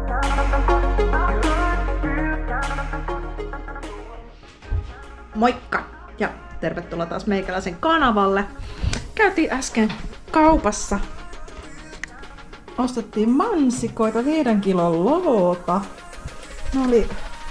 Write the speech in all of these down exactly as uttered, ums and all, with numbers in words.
Moikka ja tervetuloa taas meikäläisen kanavalle. Käytiin äsken kaupassa. Ostettiin mansikoita, viiden kilon loota. Ne oli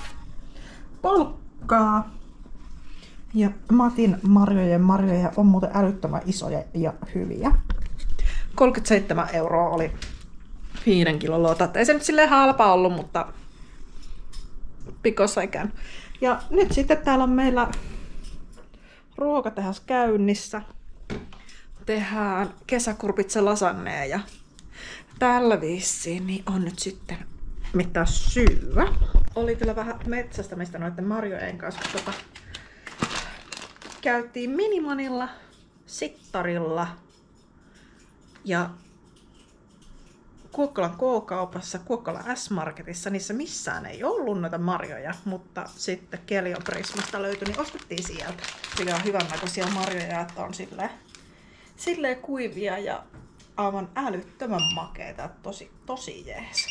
polkkaa. Ja Matin marjojen marjoja on muuten älyttömän isoja ja hyviä. kolmekymmentäseitsemän euroa oli viiden kilon loota. Ei se nyt silleen halpa ollut, mutta pikossa ikään. Ja nyt sitten täällä on meillä ruokatehas käynnissä. Tehdään kesäkurpitsa lasagneja ja tällä vissiin niin on nyt sitten mitä syyä. Oli kyllä vähän metsästämistä noiden marjojen kanssa, kun tota, käytiin Minimanilla, Sittarilla ja Kuokkolan K-kaupassa, Kuokkolan S-marketissa, niissä missään ei ollut noita marjoja, mutta sitten Kelioprismasta löytyi, niin ostettiin sieltä. Sillä on hyvännäköisiä marjoja, että on silleen, silleen kuivia ja aivan älyttömän makeita, tosi, tosi jees.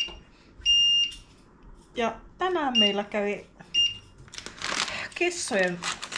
Ja tänään meillä kävi kissojen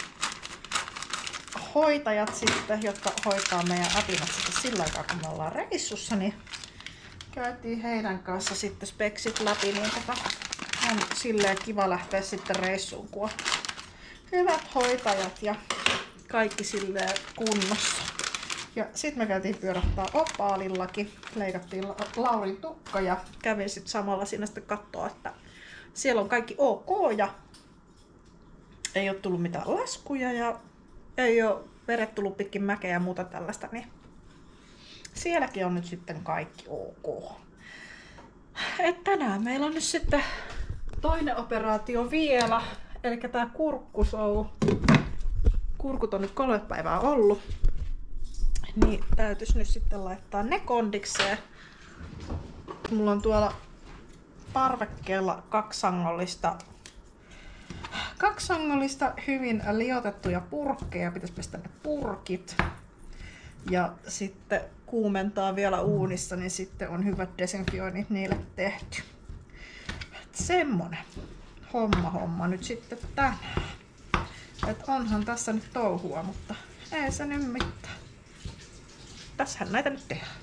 hoitajat sitten, jotka hoitaa meidän apinat sitten sillä aikaa, kun me ollaan reissussa, niin käytiin heidän kanssa sitten speksit läpi, niin tota, on silleen kiva lähteä sitten reissuun, kun on hyvät hoitajat ja kaikki silleen kunnossa. Ja sitten me käytiin pyörähtää opaalillakin, leikattiin Laurin tukka ja kävin sitten samalla siinä sitten katsoa, että siellä on kaikki ok ja ei ole tullut mitään laskuja ja ei ole veret tullut pitkin mäkeä ja muuta tällaista, niin sielläkin on nyt sitten kaikki ok. Et tänään meillä on nyt sitten toinen operaatio vielä, eli tää kurkkusou. Kurkut on nyt kolme päivää ollut, niin täytyisi nyt sitten laittaa ne kondikseen. Mulla on tuolla parvekkeella kaksangollista, kaksangollista hyvin liotettuja purkkeja, pitäisi pestä ne purkit. Ja sitten kuumentaa vielä uunissa, niin sitten on hyvät desinfioinnit niille tehty. Et semmonen homma homma nyt sitten tänään. Et onhan tässä nyt touhua, mutta ei se nyt mitään. Tässähän näitä nyt tehdään.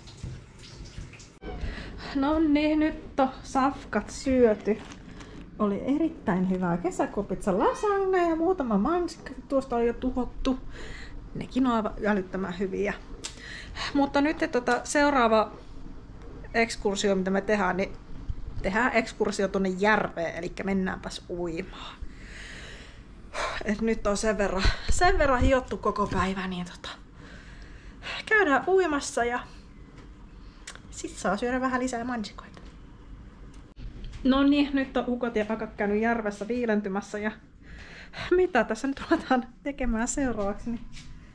No niin, nyt on safkat syöty. Oli erittäin hyvää kesäkurpitsa lasagne ja muutama mansikka. Tuosta on jo tuhottu. Nekin on aivan älyttömän hyviä. Mutta nyt tota, seuraava ekskursio, mitä me tehdään, niin tehdään ekskursio tuonne järveen, eli mennäänpäs uimaan. Et nyt on sen verran, sen verran hiottu koko päivä, niin tota, käydään uimassa ja sit saa syödä vähän lisää mansikoita. No niin, nyt on ukot ja akat käynyt järvessä viilentymässä ja mitä tässä nyt ruvetaan tekemään seuraavaksi, niin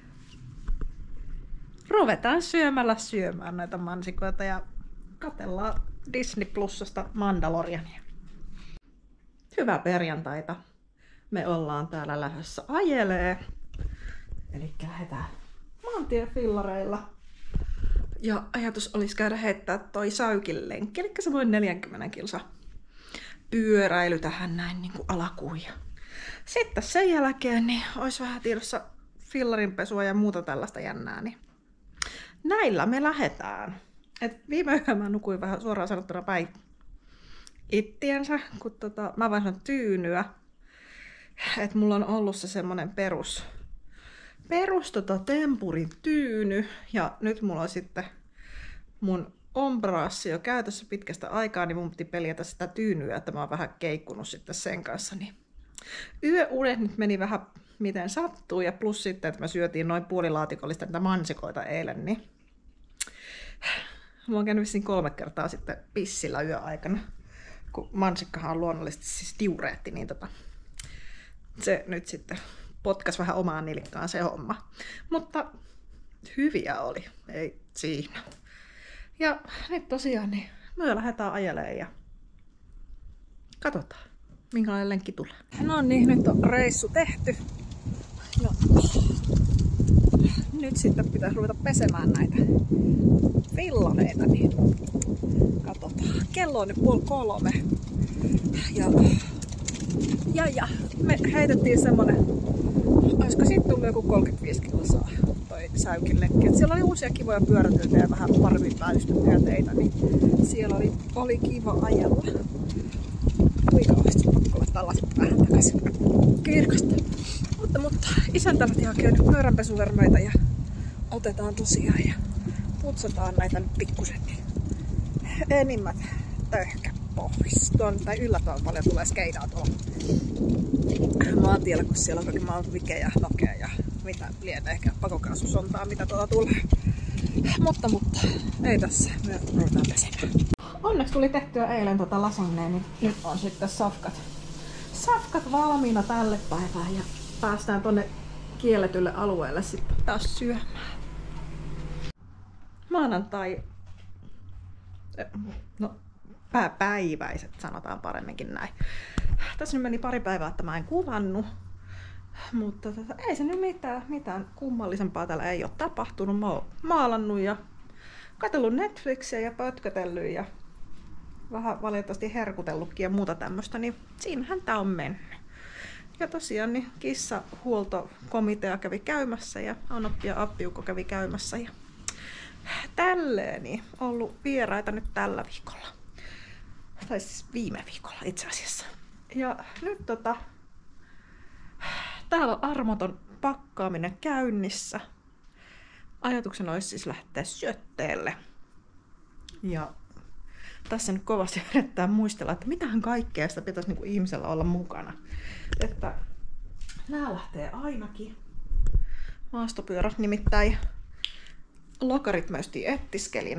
ruvetaan syömällä syömään näitä mansikoita ja katsellaan Disney Plusasta Mandaloriania. Hyvää perjantaita. Me ollaan täällä lähdössä ajelee. Eli lähdetään maantiefillareilla. Ja ajatus olisi käydä heittää toi Säykin lenkki, eli semmoinen neljäkymmentä kilsa pyöräily tähän näin niin kuin alakuun. Sitten sen jälkeen niin olisi vähän tiedossa fillarinpesua ja muuta tällaista jännää. Niin näillä me lähdetään. Et viime yönä mä nukuin vähän suoraan sanottuna päin ittiensä, kun tota, mä vaihdan tyynyä. Et mulla on ollut se semmonen perus, perus tota, tempurin tyyny. Ja nyt mulla on sitten mun ombraassi jo käytössä pitkästä aikaa, niin mun piti peljätä sitä tyynyä, että mä oon vähän keikkunut sitten sen kanssa. Niin yöunet nyt meni vähän miten sattuu, ja plus sitten, että me syötiin noin puolilaatikollista niitä mansikoita eilen, niin mä oon käynyt vissiin kolme kertaa sitten pissillä yöaikana, kun mansikkahan on luonnollisesti siis diureetti, niin tota, se nyt sitten potkas vähän omaan nilkkaan se homma. Mutta hyviä oli, ei siinä. Ja nyt tosiaan niin me lähdetään ajelemaan ja katsotaan, minkälainen lenkki tulee. No niin, nyt on reissu tehty. No. nyt sitten pitäisi ruveta pesemään näitä villareita, niin katsotaan. Kello on nyt puoli kolme. Ja, ja, ja me heitettiin semmonen, olisiko siitä tullut joku kolmekymmentäviisi kilsaa toi säykillekin. Et siellä oli uusia kivoja pyöräteitä ja vähän paremmin päällystettyjä teitä, niin siellä oli, oli kiva ajella. Kuinka olisi pakko laittaa lasit vähän takaisin kirkasta. Mutta, mutta isäntä lähti hakemaan pyöränpesuvermeitä ja otetaan tosiaan ja putsataan näitä nyt pikkusen. Enimmät töyhkä pois. Tuon, tai yllättävän paljon tulee skeidaa tuolla maantiellä, kun siellä on kaikki maanvike ja nokea ja mitä lienee, ehkä pakokaasussontaa, mitä tuolla tulee. Mutta, mutta ei tässä, me ruvetaan pesemään. Onneksi tuli tehtyä eilen tota lasagnea, niin nyt on sitten safkat. Safkat valmiina tälle päivään ja päästään tonne kielletylle alueelle sitten taas syömään. Maanantai, no päiväiset sanotaan paremminkin näin. Tässä nyt meni pari päivää, että mä en kuvannut, mutta tota, ei se nyt mitään, mitään kummallisempaa täällä ei ole tapahtunut. Mä oon maalannut ja katsellut Netflixiä ja pötkötellyt ja vähän valitettavasti herkutellutkin ja muuta tämmöstä, niin siinähän tää on mennyt. Ja tosiaan niin kissahuoltokomitea kävi käymässä ja Anoppi ja Appiukko kävi käymässä ja tälleen niin ollut vieraita nyt tällä viikolla. Tai siis viime viikolla itse asiassa. Ja nyt tota, täällä on armoton pakkaaminen käynnissä. Ajatuksena olisi siis lähteä syötteelle. Ja tässä nyt kovasti yrittää muistella, että mitähän kaikkea sitä pitäisi niin kuin ihmisellä olla mukana. Että nää lähtee ainakin. Maastopyörät nimittäin. Lokarit mä justiin ettiskelin.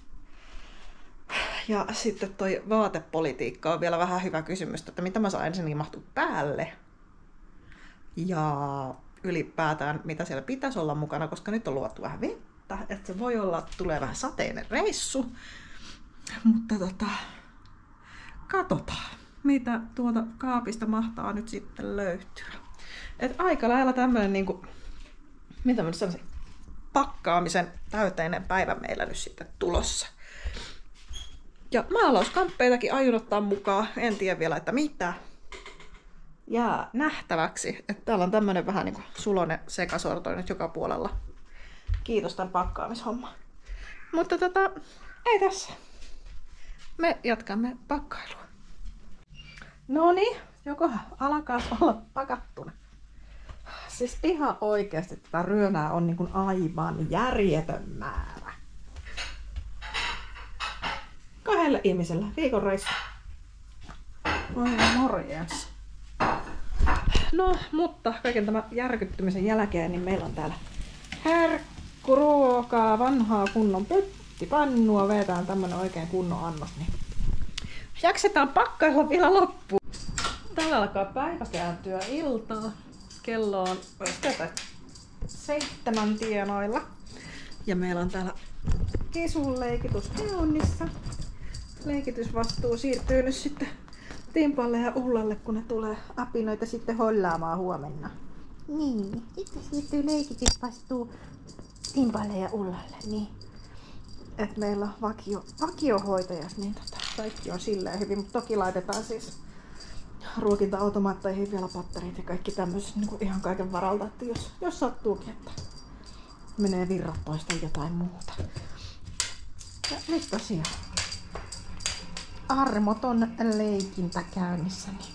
Ja sitten toi vaatepolitiikka on vielä vähän hyvä kysymys, että mitä mä saan ensin mahtua päälle. Ja ylipäätään mitä siellä pitäisi olla mukana, koska nyt on luvattu vähän vettä. Että se voi olla, että tulee vähän sateinen reissu. Mutta tota, katsotaan, mitä tuolta kaapista mahtaa nyt sitten löytyä. Et aika lailla tämmönen niinku, mitä mä nyt sanoisin, pakkaamisen täyteinen päivä meillä nyt sitten tulossa. Ja maalauskamppeitakin aion ottaa mukaan, en tiedä vielä, että mitä. Jää nähtäväksi, että täällä on tämmönen vähän niinku sulonen sekasortoi nyt joka puolella. Kiitos tämän pakkaamishomman. Mutta tota, ei tässä. Me jatkamme pakkailua. Noniin, jokohan alkaa olla pakattuna. Siis ihan oikeasti tätä ryönää on niin kuin aivan järjetön määrä. Kahdelle ihmiselle viikon reissu. Oi morjens. No, mutta kaiken tämän järkyttymisen jälkeen niin meillä on täällä herkkuruokaa, vanhaa kunnon pöttipannua. Vetään tämmönen oikein kunnon annos, niin jaksetaan pakkailla vielä loppuun. Täällä alkaa päivä kääntyä iltaa. Kello on seitsemän tienoilla. Ja meillä on täällä Kisun leikitys käynnissä. Leikitysvastuu siirtyy nyt sitten Timpalle ja Ullalle, kun ne tulee apinoita sitten hollaamaan huomenna. Niin, sitten siirtyy leikitysvastuu Timpalle ja Ullalle, niin. Et meillä on vakio, vakiohoitajat, niin tota, kaikki on silleen hyvin, mutta toki laitetaan siis ruokinta-automaatteihin vielä patterit ja kaikki tämmöiset niin kuin ihan kaiken varalta, että jos, jos sattuukin, että menee virrat pois tai jotain muuta. Ja nyt tosiaan armoton leikintä käynnissä, niin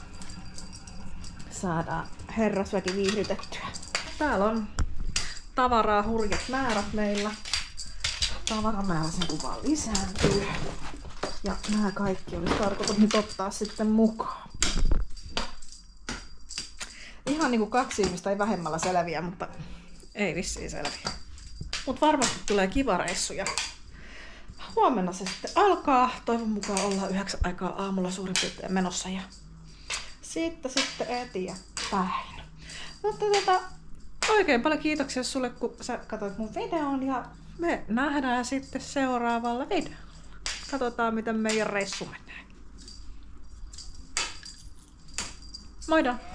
saadaan herrasväki viihdytettyä. Täällä on tavaraa hurjat määrät meillä. Tavaramäärä sen kun vaan lisääntyy. Ja nämä kaikki olisi tarkoitus nyt ottaa sitten mukaan. Ihan niinku kaksi ihmistä ei vähemmällä selviä, mutta ei vissiin selviä. Mut varmasti tulee kiva reissu ja huomenna se sitten alkaa. Toivon mukaan ollaan yhdeksän aikaa aamulla suurin piirtein menossa ja siitä sitten eteenpäin. Mutta tota, oikein paljon kiitoksia sulle, kun sä katsoit mun videon ja me nähdään sitten seuraavalla videolla. Katsotaan, miten meidän reissu menee. Moida!